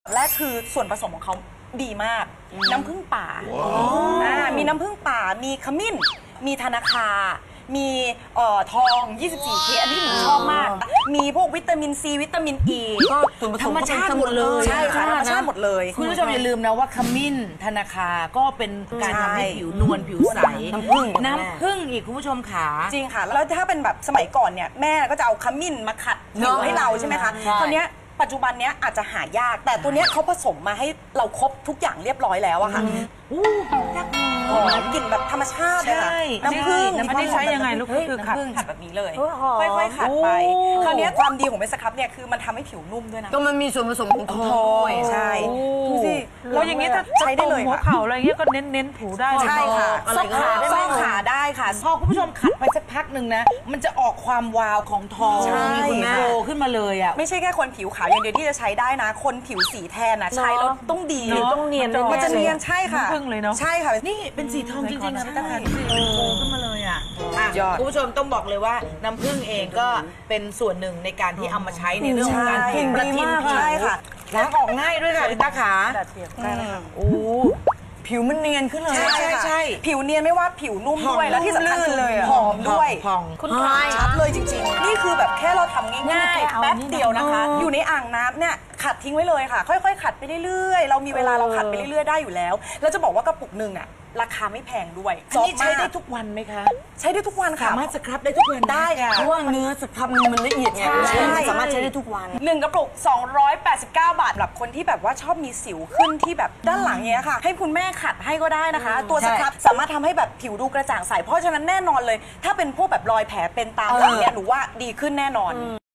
แรกคือส่วนผสมของเขาดีมากน้ำผึ้งป่ามีน้ำผึ้งป่ามีขมิ้นมีธนาคามีทอง 24K อันนี้หนูชอบมากมีพวกวิตามินซีวิตามินอีก็ธรรมชาติหมดเลยใช่ค่ะธรรมชาติหมดเลยคุณผู้ชมอย่าลืมนะว่าขมิ้นธนาคาก็เป็นการทำให้ผิวนวลผิวใสน้ำผึ้งอีกคุณผู้ชมขาจริงค่ะแล้วถ้าเป็นแบบสมัยก่อนเนี่ยแม่ก็จะเอาขมิ้นมาขัดผิวให้เราใช่ไหมคะคราวนี้ปัจจุบันเนี้ยอาจจะหายากแต่ตัวเนี้ยเขาผสมมาให้เราครบทุกอย่างเรียบร้อยแล้วอะค่ะกลิ่นแบบธรรมชาติเลยค่ะน้ำผึ้งอันนี้ใช้ยังไงลูกคือขัดแบบนี้เลยค่อยๆขัดไปคราวนี้ความดีของเบสครับเนี่ยคือมันทำให้ผิวนุ่มด้วยนะก็มันมีส่วนผสมของทองใช่ดูสิแล้วอย่างนี้ถ้าใช้ได้เลยหัวเข่าอะไรเงี้ยก็เน้นถูได้ใช่ค่ะซอกขาได้ค่ะพอคุณผู้ชมขัดไปสักพักหนึ่งนะมันจะออกความวาวของทองโผล่ขึ้นมาเลยอ่ะไม่ใช่แค่คนผิวขาวอย่างเดียวที่จะใช้ได้นะคนผิวสีแทนนะใช้แล้วต้องดีต้องเนียนมันจะเนียนใช่ค่ะพึ่งเลยเนาะใช่ค่ะนี่เป็นสีทองจริงๆนะตั้งแต่โผล่ขึ้นมาเลยอ่ะคุณผู้ชมต้องบอกเลยว่าน้ำผึ้งเองก็เป็นส่วนหนึ่งในการที่เอามาใช้ในเรื่องของการประทินผิวล้างออกง่ายด้วยค่ะพี่ตาขาโอ้ผิวมันเนียนขึ้นเลยใช่ผิวเนียนไม่ว่าผิวนุ่มด้วยแล้วที่สำคัญคือหอมด้วยคุณคายชัดเลยจริงๆนี่คือแบบแค่เราทำง่ายๆแป๊บเดียวนะคะอยู่ในอ่างน้ำเนี่ยขัดทิ้งไว้เลยค่ะค่อยๆขัดไปเรื่อยๆเรามีเวลาเราขัดไปเรื่อยๆได้อยู่แล้วแล้วจะบอกว่ากระปุกหนึ่งอ่ะราคาไม่แพงด้วยอันนี้ใช้ได้ทุกวันไหมคะใช้ได้ทุกวันค่ะสามารถสครับได้ทุกวันได้ค่ะเพราะว่าเนื้อสครับมันละเอียดไงสามารถใช้ได้ทุกวัน 1กระปุก289 บาทสำหรับคนที่แบบว่าชอบมีสิวขึ้นที่แบบด้านหลังเนี้ยค่ะให้คุณแม่ขัดให้ก็ได้นะคะตัวสครับสามารถทำให้แบบผิวดูกระจ่างใสเพราะฉะนั้นแน่นอนเลยถ้าเป็นพวกแบบรอยแผลเป็นตามหลังเนี้ยหนูว่าดีขึ้นแน่นอน